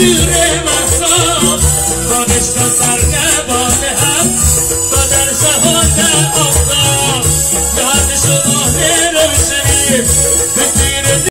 شور محسا دانشگاه سرنبان هم تا در جهان آفتاب یاد شما روشنی